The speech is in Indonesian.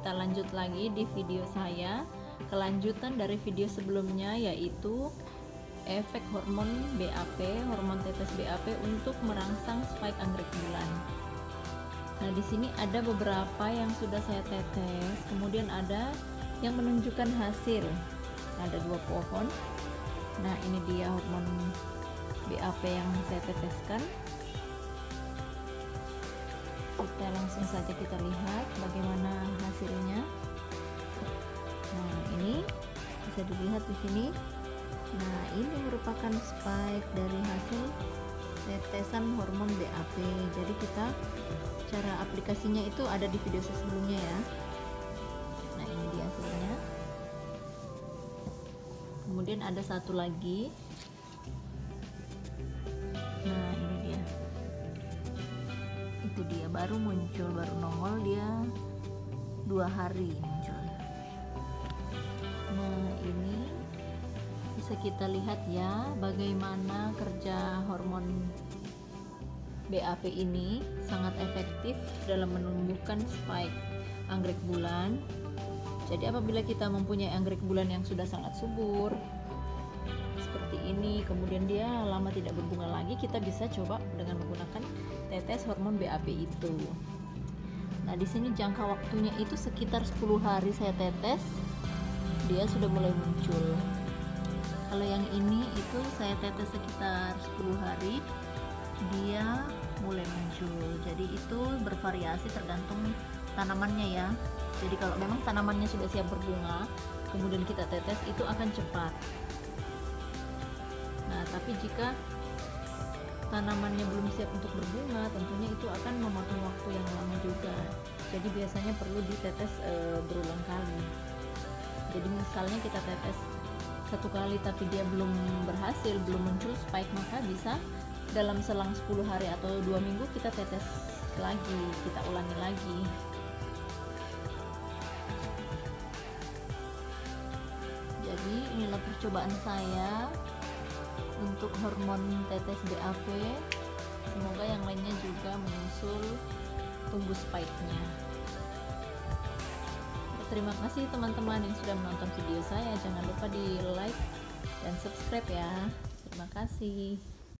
kita lanjut lagi di video saya, kelanjutan dari video sebelumnya, yaitu efek hormon BAP, hormon tetes BAP untuk merangsang spike anggrek bulan. Nah, di sini ada beberapa yang sudah saya tetes, kemudian ada yang menunjukkan hasil. Ada 2 pohon. Nah, ini dia hormon BAP yang saya teteskan. Kita langsung saja kita lihat bagaimana hasilnya. Nah, ini bisa dilihat di sini. Nah, ini merupakan spike dari hasil tetesan hormon BAP. Jadi cara aplikasinya itu ada di video sebelumnya ya. Nah, ini dia hasilnya. Kemudian ada satu lagi. Nah, ini dia. Itu dia baru muncul, baru nongol dia 2 hari muncul. Nah, ini bisa kita lihat ya bagaimana kerja hormon BAP ini sangat efektif dalam menumbuhkan spike anggrek bulan. Jadi apabila kita mempunyai anggrek bulan yang sudah sangat subur seperti ini, kemudian dia lama tidak berbunga lagi, kita bisa coba dengan menggunakan tetes hormon BAP itu. Nah, di sini jangka waktunya itu sekitar 10 hari saya tetes, dia sudah mulai muncul. Kalau yang ini itu saya tetes sekitar 10 hari, dia mulai muncul. Jadi itu bervariasi tergantung tanamannya ya. Jadi kalau memang tanamannya sudah siap berbunga, kemudian kita tetes, itu akan cepat. Nah, tapi jika tanamannya belum siap untuk berbunga, tentunya itu akan memakan waktu yang lama juga. Jadi biasanya perlu ditetes berulang kali. Jadi misalnya kita tetes 1 kali tapi dia belum berhasil, belum muncul spike, maka bisa dalam selang 10 hari atau 2 minggu kita tetes lagi, kita ulangi lagi. Jadi inilah percobaan saya untuk hormon tetes BAP. Semoga yang lainnya juga menyusul tumbuh spike-nya. Terima kasih teman-teman yang sudah menonton video saya. Jangan lupa di like dan subscribe ya. Terima kasih.